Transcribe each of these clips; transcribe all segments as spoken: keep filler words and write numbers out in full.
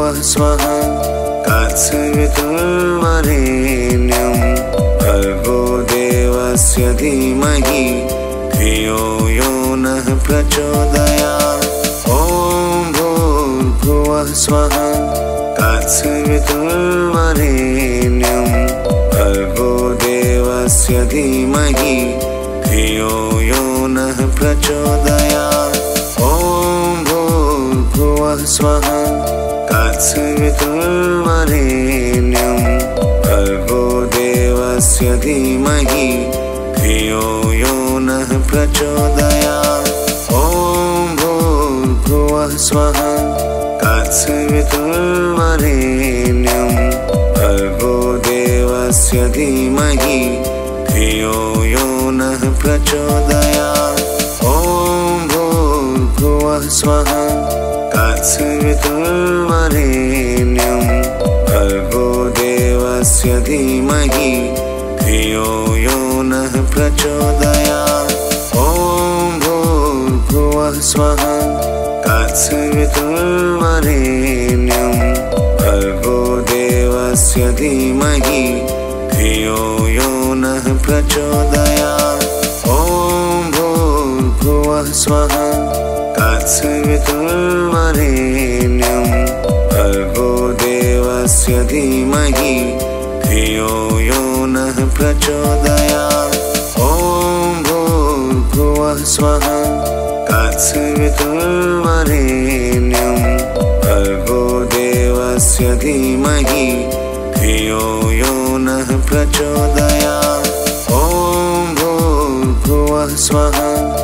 भूर्भुवः स्वः तत्सवितुर्वरेण्यं भर्गो देवस्य धीमहि धियो यो नः प्रचोदयात्। ॐ भूर्भुवः स्वः तत्सवितुर्वरेण्यं भर्गो देवस्य धीमहि धियो यो नः प्रचोदयात्। ॐ भूर्भुवः स्वः तत्सवितुर्वरेण्यं भर्गो देवस्य धीमहि धियो यो नः प्रचोदयात्। ॐ भूर्भुवः स्वः तत्सवितुर्वरेण्यं भर्गो देवस्य धीमहि धियो यो नः प्रचोदयात्। ॐ भूर्भुवः स्वः तत्सवितुर्वरेण्यं भर्गो देवस्य धीमहि धियो यो नः प्रचोदयात्। ॐ भूर्भुवः स्वः तत्सवितुर्वरेण्यं भर्गो देवस्य धीमहि धियो यो नः प्रचोदयात्। ॐ भूर्भुवः स्वः तत्सवितुर्वरेण्यं भर्गो देवस्य धीमहि धियो यो नः प्रचोदयात्। ॐ भूर्भुवः स्वः तत्सवितुर्वरेण्यं भर्गो देवस्य धीमहि धियो यो नः प्रचोदयात्। ॐ भूर्भुवः स्वः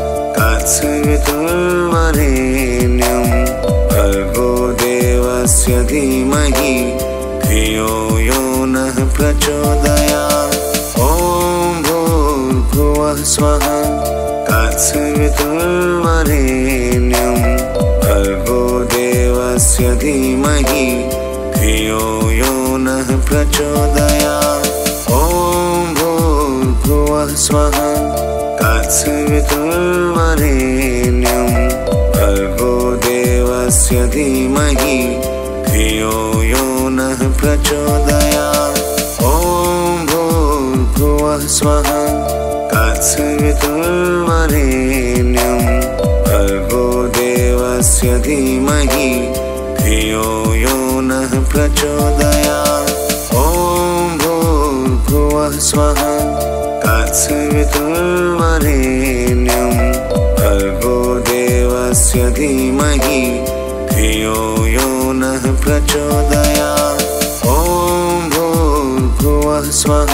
तत्सवितुर्वरेण्यं भर्गो देवस्य धीमहि धियो यो नः प्रचोदयात्। ॐ भूर्भुवः स्वः तत्सवितुर्वरेण्यं भर्गो देवस्य धीमहि धियो यो नः प्रचोदयात्। ॐ भूर्भुवः स्वः तत्सवितुर्वरेण्यं भर्गो देवस्य धीमहि धियो यो नः प्रचोदयात्। ॐ भूर्भुवः स्वः तत्सवितुर्वरेण्यं भर्गो देवस्य धीमहि धियो यो नः प्रचोदयात्। ॐ भूर्भुवः स्वः तत्सवितुर्वरेण्यं भर्गो देवस्य धीमहि धियो यो नः प्रचोदयात्। ॐ भूर्भुवः स्वः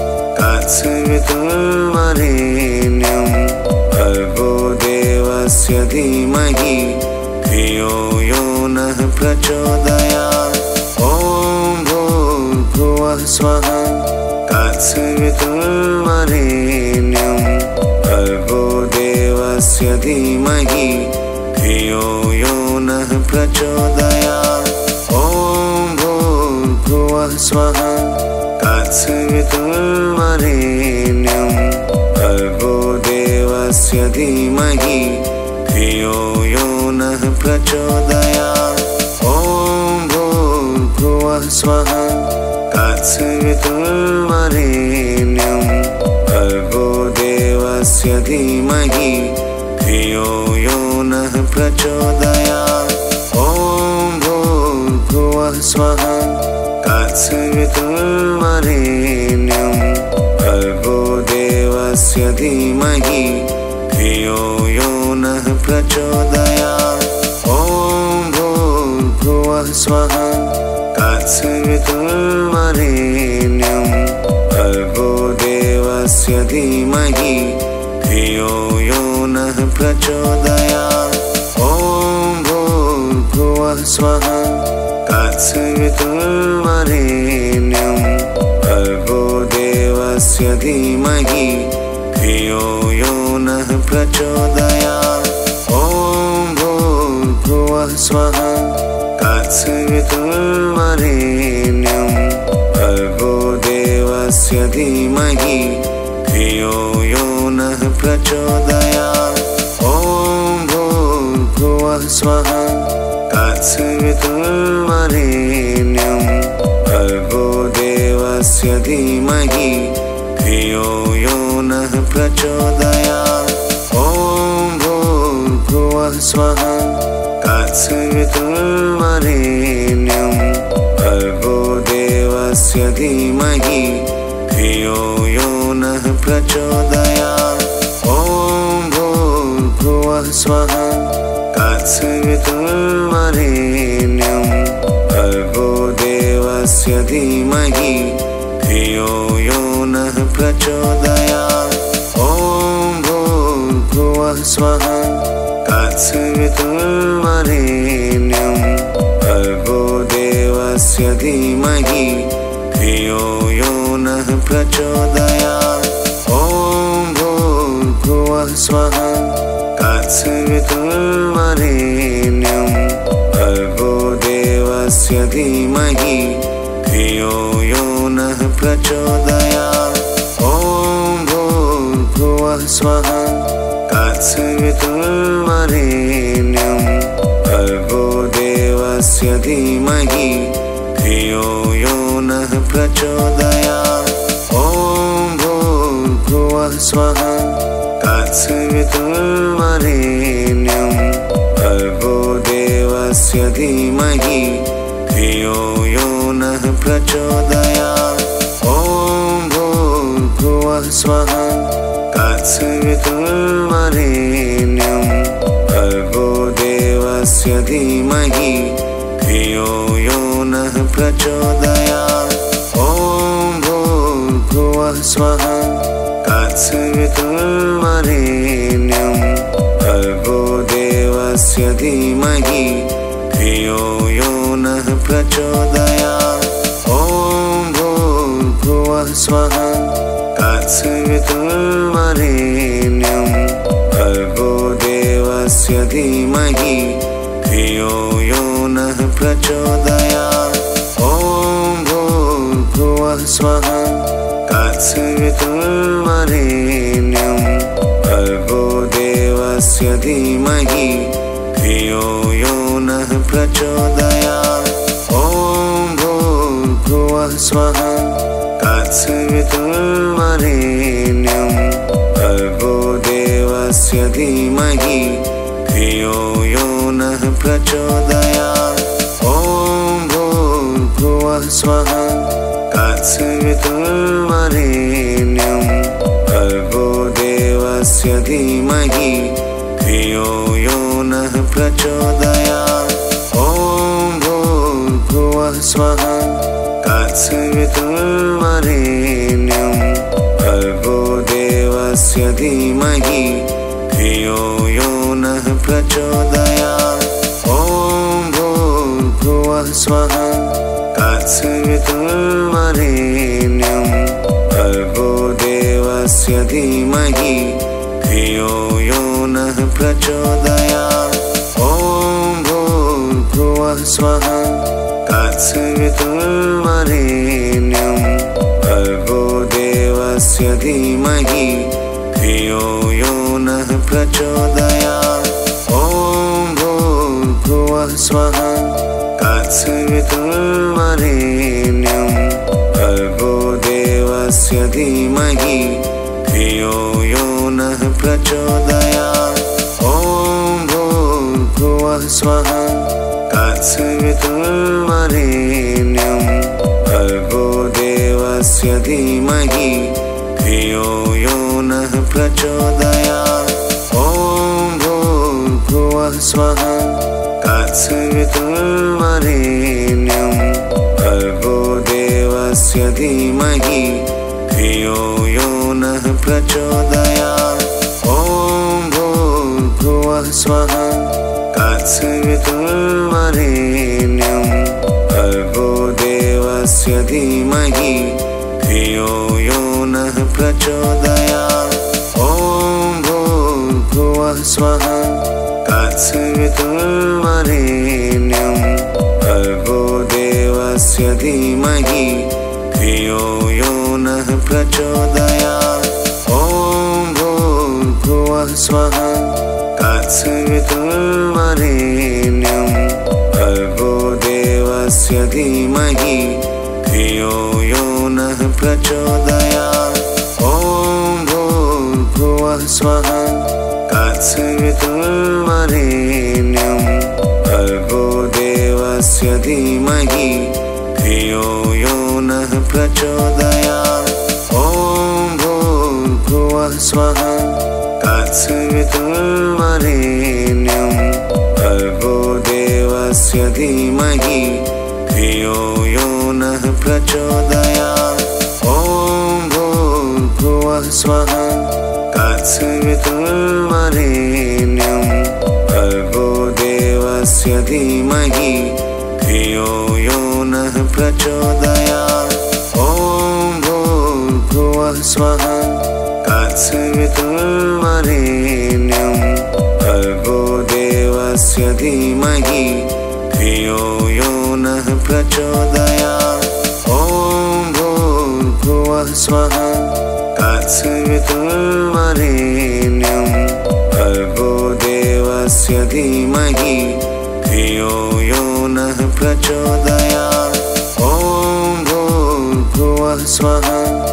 तत्सवितुर्वरेण्यं भर्गो देवस्य धीमहि धियो यो नः प्रचोदयात्। ॐ भूर्भुवः स्वः तत्सवितुर्वरेण्यं भर्गो देवस्य धीमहि धियो यो नः प्रचोदयात्। ॐ भूर्भुवः स्वः तत्सवितुर्वरेण्यं भर्गो देवस्य धीमहि धियो यो नः प्रचोदयात्। ॐ भूर्भुवः स्वः तत्सवितुर्वरेण्यं भर्गो देवस्य धीमहि धियो यो नः प्रचोदयात्। ॐ भूर्भुवः स्वः तत्सवितुर्वरेण्यं भर्गो देवस्य धीमहि धियो यो नः प्रचोदयात्। ॐ भूर्भुवः स्वः तत्सवितुर्वरेण्यं भर्गो देवस्य धीमहि धियो यो नः प्रचोदयात्। ॐ भूर्भुवः स्वः तत्सवितुर्वरेण्यं भर्गो देवस्य धीमहि धियो यो नः प्रचोदयात्। ॐ भूर्भुवः स्वः तत्सवितुर्वरेण्यं भर्गो देवस्य धीमहि धियो यो नः प्रचोदयात्। ॐ भूर्भुवः स्वः तत्सवितुर्वरेण्यं वरेण्यं भर्गो देवस्य धीमहि धियो यो नः प्रचोदयात्। ॐ भूर्भुवः स्वः तत्सवितुर्वरेण्यं भर्गो देवस्य धीमहि धियो यो नः प्रचोदयात्। ॐ भूर्भुवः स्वः तत्सवितुर्वरेण्यं भर्गो देवस्य धीमहि धियो यो नः प्रचोदयात्। ॐ भूर्भुवः स्वः तत्सवितुर्वरेण्यं भर्गो देवस्य धीमहि धियो यो नः प्रचोदयात्। ॐ भूर्भुवः स्वः तत्सवितुर्वरेण्यं भर्गो देवस्य धीमहि धियो यो नः प्रचोदयात्। ॐ भूर्भुवः स्वः तत्सवितुर्वरेण्यं भर्गो देवस्य धीमहि धियो यो नः प्रचोदयात्। ॐ भूर्भुवः स्वः तत्सवितुर्वरेण्यं भर्गो देवस्य धीमहि धियो यो नः प्रचोदयात्। ॐ भूर्भुवः स्वः तत्सवितुर्वरेण्यं भर्गो देवस्य धीमहि धियो यो नः प्रचोदयात्। ॐ भूर्भुवः स्वः तत्सवितुर्वरेण्यं भर्गो देवस्य धीमहि धियो यो नः प्रचोदयात्। ॐ भूर्भुवः स्वः तत्सवितुर्वरेण्यं भर्गो देवस्य धीमहि धियो यो नः प्रचोदयात्। ॐ भूर्भुवः स्वः तत्सवितुर्वरेण्यं भर्गो देवस्य धीमहि धियो यो नः प्रचोदयात्। ॐ भूर्भुवः स्वः तत्सवितुर्वरेण्यं भर्गो देवस्य धीमहि धियो यो नः प्रचोदयात्। ॐ भूर्भुवः स्वः तत्सवितुर्वरेण्यं भर्गो देवस्य धीमहि धियो यो नः प्रचोदयात्। ॐ भूर्भुवः स्वः तत्सवितुर्वरेण्यं भर्गो देवस्य धीमहि धियो यो नः प्रचोदयात्। ॐ भूर्भुवः स्वः तत्सवितुर्वरेण्यं भर्गो देवस्य धीमहि धियो यो नः प्रचोदयात्। ॐ भूर्भुवः स्वः तत्सवितुर्वरेण्यं भर्गो देवस्य धीमहि धियो यो नः प्रचोदयात्। ॐ भूर्भुवः स्वः तत्सवितुर्वरेण्यं भर्गो देवस्य धीमहि धियो यो नः प्रचोदयात्। ॐ भूर्भुवः स्वः तत्सवितुर्वरेण्यं भर्गो देवस्य धीमहि धियो यो नः प्रचोदयात्। ॐ भूर्भुवः स्वः तत्सवितुर्वरेण्यं भर्गो देवस्य धीमहि धियो यो नः प्रचोदयात्। ॐ भूर्भुवः स्वः तत्सवितुर्वरेण्यं भर्गो देवस्य धीमहि धियो यो नः प्रचोदयात्। ॐ भूर्भुवः स्वः तत्सवितुर्वरेण्यं भर्गो देवस्य धीमहि धियो यो नः प्रचोदयात्। ॐ भूर्भुवः स्वः तत्सवितुर्वरेण्यं भर्गो देवस्य धियो यो नः प्रचोदयात्। ॐ भूर्भुवः स्वः तत्सवितुर्वरेण्यं भर्गो देवस्य धीमहि धियो यो नः प्रचोदयात्। ॐ भूर्भुवः स्वः तत्सवितुर्वरेण्यं भर्गो देवस्य धीमहि धियो यो नः प्रचोदयात्। ॐ भूर्भुवः स्वः तत्सवितुर्वरेण्यं भर्गो देवस्य धीमहि धियो यो नः प्रचोदयात्। ॐ भूर्भुवः स्वः तत्सवितुर्वरेण्यं भर्गो देवस्य धीमहि धियो यो नः प्रचोदयात्। ॐ भूर्भुवः स्वः तत्सवितुर्वरेण्यं भर्गो देवस्य धीमहि धियो यो नः प्रचोदयात्। ॐ भूर्भुवः स्वः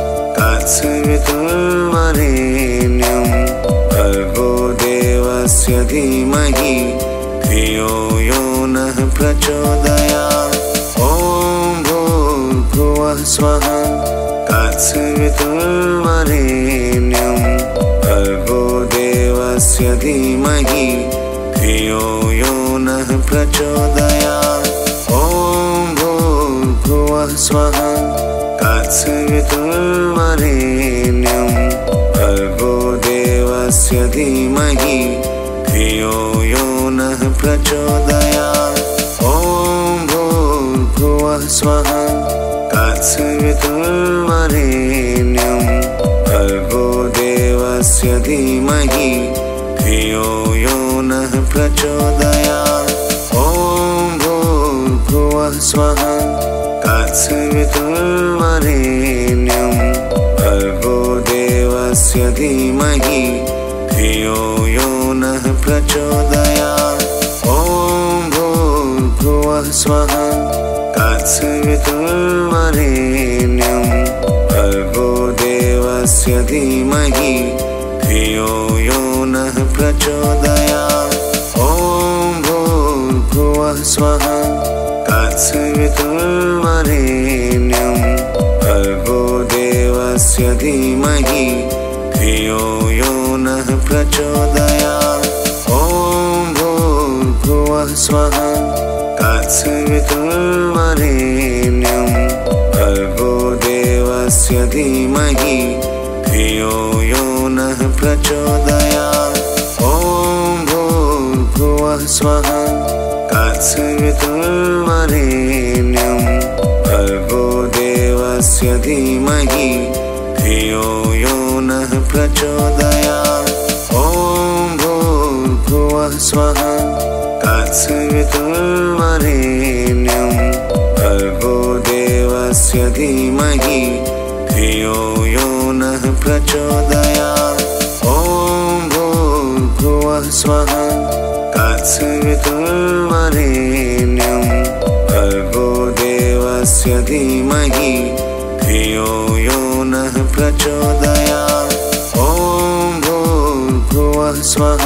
तत्सवितुर्वरेण्यं भर्गो देवस्य धीमहि धियो यो नः प्रचोदयात्। ॐ भूर्भुवः स्वः तत्सवितुर्वरेण्यं भर्गो देवस्य धीमहि धियो यो नः प्रचोदयात्। ॐ भूर्भुवः स्वः तत्सवितुर्वरेण्यं भर्गो देवस्य धीमहि धियो यो नः प्रचोदयात्। ॐ भूर्भुवः स्वः तत्सवितुर्वरेण्यं भर्गो देवस्य धीमहि धियो यो नः प्रचोदयात्। ॐ भूर्भुवः स्वः तत्सवितुर्वरेण्यं भर्गो देवस्य धीमहि धियो यो नः प्रचोदयात्। ॐ भूर्भुवः स्वः तत्सवितुर्वरेण्यं भर्गो देवस्य धीमहि धियो यो नः प्रचोदयात्। ॐ भूर्भुवः स्वः तत्सवितुर्वरेण्यं भर्गो देवस्य धीमहि धियो यो नः प्रचोदयात्। ॐ भूर्भुवः स्वः तत्सवितुर्वरेण्यं भर्गो देवस्य धीमहि धियो यो नः प्रचोदयात्। ॐ भूर्भुवः स्वः तत्सवितुर्वरेण्यं भर्गो देवस्य धीमहि धियो यो नः प्रचोदयात्। ॐ भूर्भुवः स्वः तत्सवितुर्वरेण्यं भर्गो देवस्य धीमहि धियो यो नः प्रचोदयात्। ॐ भूर्भुवः स्वः तत्सवितुर्वरेण्यं भर्गो देवस्य धीमहि धियो यो नः प्रचोदयात्। ॐ भूर्भुवः स्वः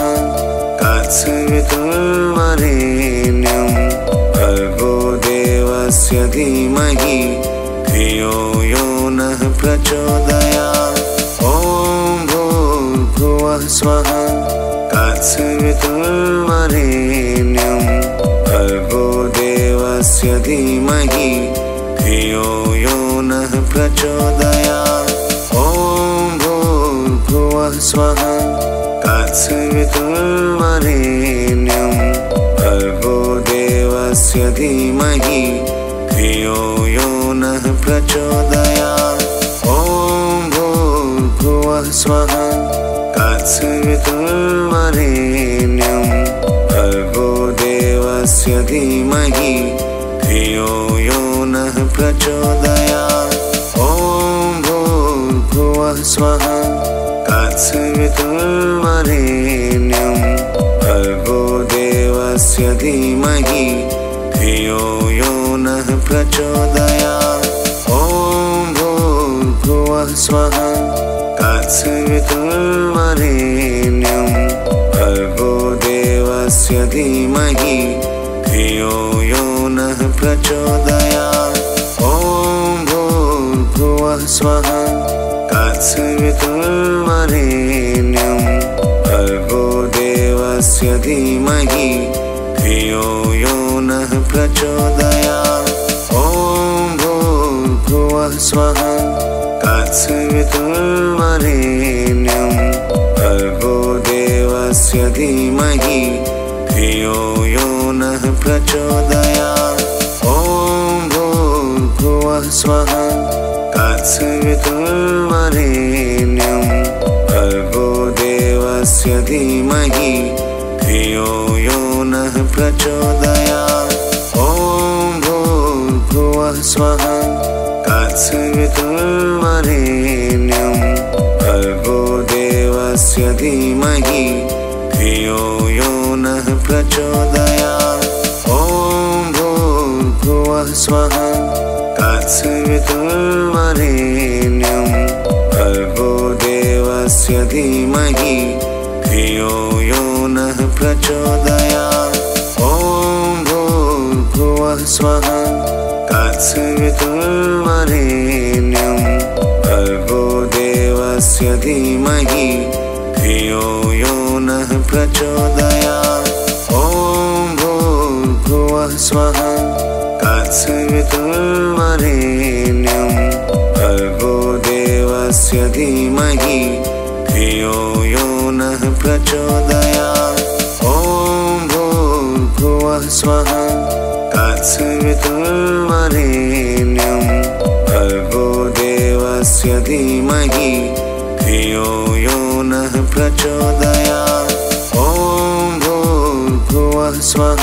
तत्सवितुर्वरेण्यं भर्गो देवस्य धीमहि धियो यो नः प्रचोदयात्। ॐ भूर्भुवः स्वः तत्सवितुर्वरेण्यं भर्गो देवस्य धीमहि धियो यो नः प्रचोदयात्। ॐ भूर्भुवः स्वः तत्सवितुर्वरेण्यं भर्गो देवस्य धीमहि धियो यो नः प्रचोदयात्। ॐ भूर्भुवः स्वः तत्सवितुर्वरेण्यं भर्गो देवस्य धीमहि धियो यो नः प्रचोदयात्। ॐ भूर्भुवः स्वः तत्सवितुर्वरेण्यं भर्गो देवस्य धीमहि धियो यो नः प्रचोदयात्। ॐ भूर्भुवः स्वः तत्सवितुर्वरेण्यं भर्गो देवस्य धीमहि धियो यो नः प्रचोदयात्। ॐ भूर्भुवः स्वः तत्सवितुर्वरेण्यं भर्गो देवस्य धीमहि धियो यो नः प्रचोदयात्। ॐ भूर्भुवः स्वः तत्सवितुर्वरेण्यं भर्गो देवस्य धीमहि धियो यो नः प्रचोदयात्। ॐ भूर्भुवः स्वः तत्सवितुर्वरेण्यं भर्गो देवस्य धीमहि धियो यो नः प्रचोदयात्। ॐ भूर्भुवः स्वः तत्सवितुर्वरेण्यं भर्गो देवस्य धीमहि धियो यो नः प्रचोदयात्। ॐ भूर्भुवः स्वः तत्सवितुर्वरेण्यं भर्गो देवस्य धीमहि धियो यो नः प्रचोदयात्। ॐ भूर्भुवः स्वः तत्सवितुर्वरेण्यं भर्गो देवस्य धीमहि धियो यो नः प्रचोदयात्। ॐ भूर्भुवः स्वः तत्सवितुर्वरेण्यं भर्गो देवस्य धीमहि धियो यो नः प्रचोदयात्। ॐ भूर्भुवः स्वः तत्सवितुर्वरेण्यं भर्गो देवस्य धीमहि धियो यो नः प्रचोदयात्। ॐ भूर्भुवः स्वः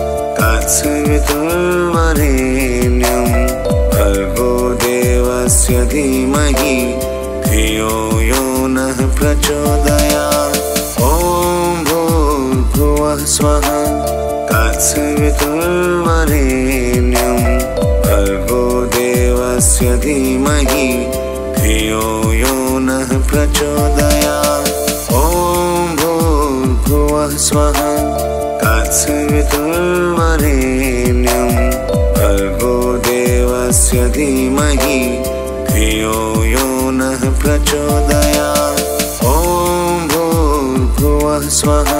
तत्सवितुर्वरेण्यं भर्गो देवस्य धीमहि धियो यो नः प्रचोदयात्। ॐ भूर्भुवः स्वः तत्सवितुर्वरेण्यं भर्गो देवस्य धीमहि धियो यो नः प्रचोदयात्। ॐ भूर्भुवः स्वः तत्सवितुर्वरेण्यं भर्गो देवस्य धीमहि धियो यो नः प्रचोदयात्। ॐ भूर्भुवः स्वः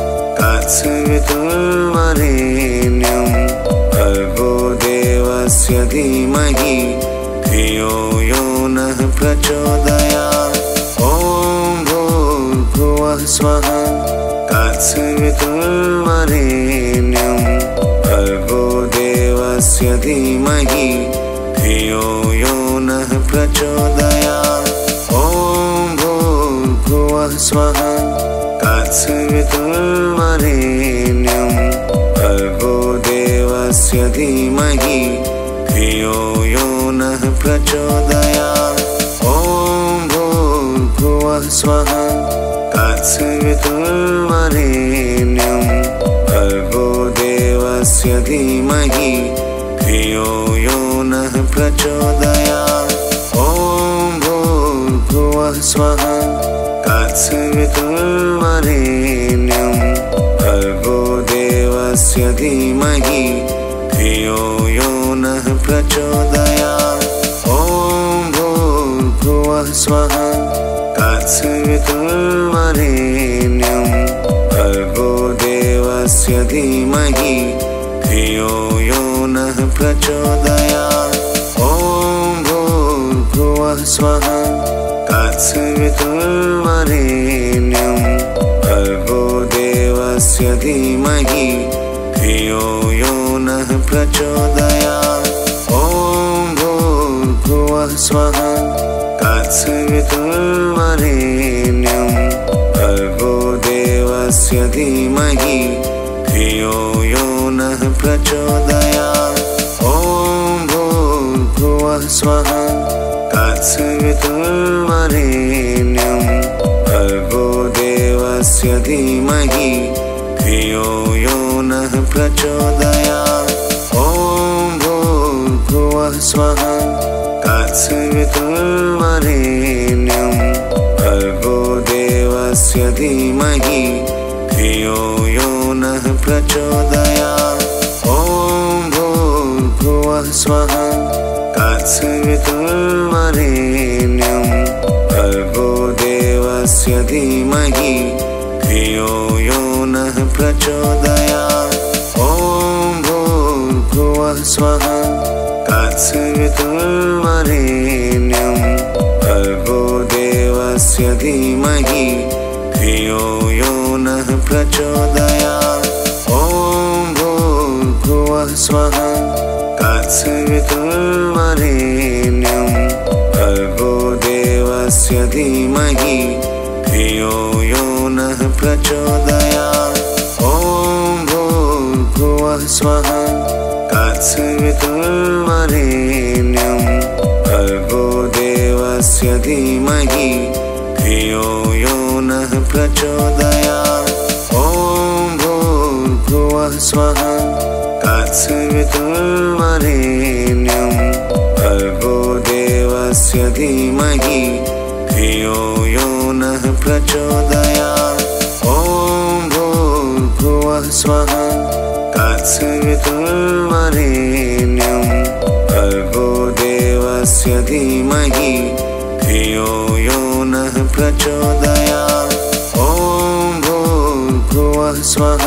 तत्सवितुर्वरेण्यं भर्गो देवस्य धीमहि धियो यो नः प्रचोदयात्। ॐ भूर्भुवः स्वः तत्सवितुर्वरेण्यं भर्गो देवस्य धीमहि धियो यो नः प्रचोदयात्। ॐ भूर्भुवः स्वः तत्सवितुर्वरेण्यं भर्गो देवस्य धीमहि धियो यो नः प्रचोदयात्। ॐ भूर्भुवः स्वः तत्सवितुर्वरेण्यं भर्गो देवस्य धीमहि धियो यो नः प्रचोदयात्। ॐ भूर्भुवः स्वः तत्सवितुर्वरेण्यं भर्गो देवस्य धीमहि धियो यो नः प्रचोदयात्। ॐ भूर्भुवः स्वः तत्सवितुर्वरेण्यं भर्गो देवस्य धीमहि धियो यो नः प्रचोदयात्। ॐ भूर्भुवः स्वः तत्सवितुर्वरेण्यं भर्गो देवस्य धीमहि धियो यो नः प्रचोदयात्। ॐ भूर्भुवः स्वः तत्सवितुर्वरेण्यं भर्गो देवस्य धीमहि धियो यो नः प्रचोदयात्। ॐ भूर्भुवः स्वः तत्सवितुर्वरेण्यं भर्गो देवस्य धीमहि धियो यो नः प्रचोदयात्। ॐ भूर्भुवः स्वः तत्सवितुर्वरेण्यं भर्गो देवस्य धीमहि धियो यो नः प्रचोदयात्। ॐ भूर्भुवः स्वः तत्सवितुर्वरेण्यं भर्गो देवस्य धीमहि धियो यो नः प्रचोदयात्। ॐ भूर्भुवः स्वः तत्सवितुर्वरेण्यं भर्गो देवस्य धीमहि धियो यो नः प्रचोदयात्। ॐ भूर्भुवः स्वः तत्सवितुर्वरेण्यं भर्गो देवस्य धीमहि धियो यो नः प्रचोदयात्। ॐ भूर्भुवः स्वः तत्सवितुर्वरेण्यं भर्गो देवस्य धीमहि धियो यो नः प्रचोदयात्। ॐ भूर्भुवः स्वः तत्सवितुर्वरेण्यं भर्गो देवस्य धीमहि धियो यो नः प्रचोदयात्। ॐ भूर्भुवः स्वः तत्सवितुर्वरेण्यं भर्गो देवस्य धीमहि धियो यो नः प्रचोदयात्। ॐ भूर्भुवः स्वः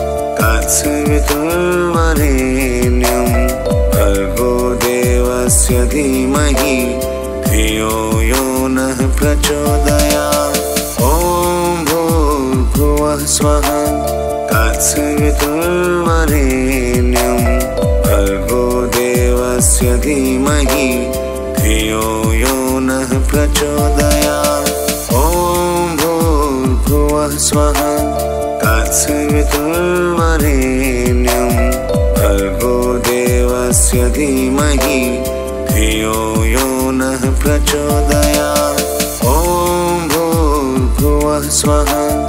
तत्सवितुर्वरेण्यं भर्गो देवस्य धीमहि धियो यो नः प्रचोदयात्। ॐ भूर्भुवः स्वः तत्सवितुर्वरेण्यं भर्गो देवस्य धीमहि धियो यो नः प्रचोदयात्। ॐ भूर्भुवः स्वः तत्सवितुर्वरेण्यं भर्गो देवस्य धीमहि धियो यो नः प्रचोदयात्। ॐ भूर्भुवः स्वः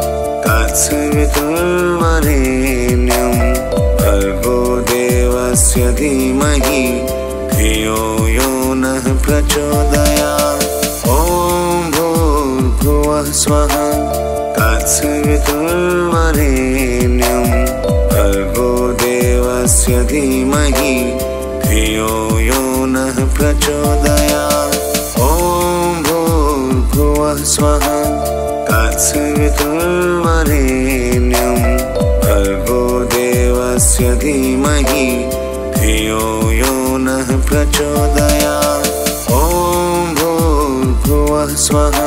तत्सवितुर्वरेण्यं भर्गो देवस्य धीमहि धियो यो नः प्रचोदयात्। ॐ भूर्भुवः स्वः तत्सवितुर्वरेण्यं भर्गो देवस्य धीमहि धियो यो नः प्रचोदयात्। ॐ भूर्भुवः स्वः तत्सवितुर्वरेण्यं भर्गो देवस्य धीमहि धियो यो नः प्रचोदयात्। ॐ भूर्भुवः स्वः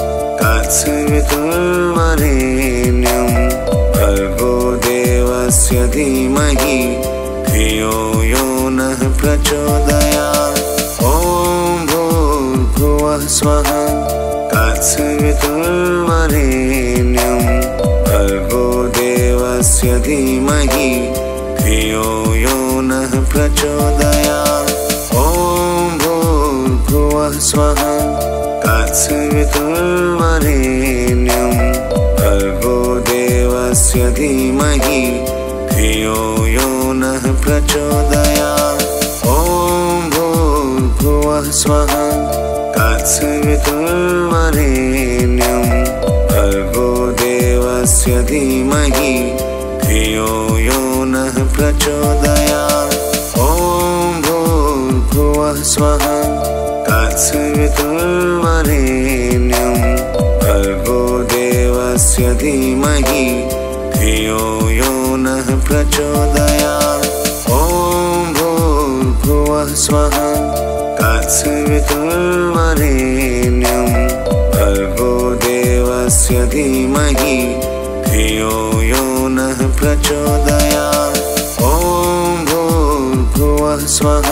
तत्सवितुर्वरेण्यं भर्गो देवस्य धीमहि धियो यो नः प्रचोदयात्। ॐ भूर्भुवः स्वः तत्सवितुर्वरेण्यं भर्गो देवस्य धीमहि धियो यो नः प्रचोदयात्। ॐ भूर्भुवः स्वः तत्सवितुर्वरेण्यं भर्गो देवस्य धीमहि धियो यो नः प्रचोदयात्। ॐ भूर्भुवः स्वः तत्सवितुर्वरेण्यं भर्गो देवस्य धीमहि धियो यो नः प्रचोदयात्। ॐ भूर्भुवः स्वः तत्सवितुर्वरेण्यं भर्गो देवस्य धीमहि धियो यो नः प्रचोदयात्। ॐ भूर्भुवः स्वः तत्सवितुर्वरेण्यं भर्गो देवस्य धीमहि धियो यो नः प्रचोदयात्। ॐ भूर्भुवः स्वः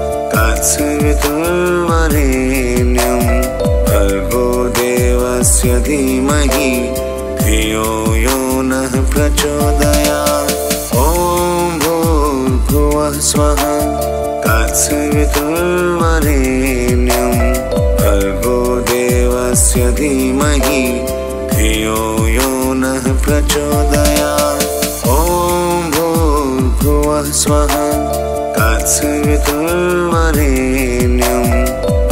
तत्सवितुर्वरेण्यं भर्गो देवस्य धीमहि धियो यो नः प्रचोदयात्। ॐ भूर्भुवः स्वः तत्सवितुर्वरेण्यं भर्गो देवस्य धीमहि धियो यो नः प्रचोदयात्। ॐ भूर्भुवः स्वः तत्सवितुर्वरेण्यं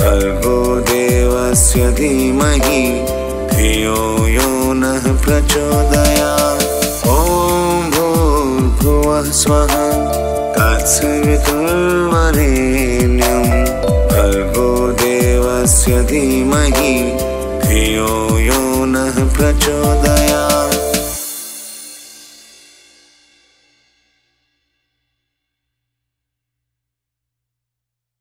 नः प्रचोदयात्। ॐ भूर्भुवः स्वः तत्सवितुर्वरेण्यं भर्गो देवस्य धीमहि धियो यो नः प्रचोदयात्।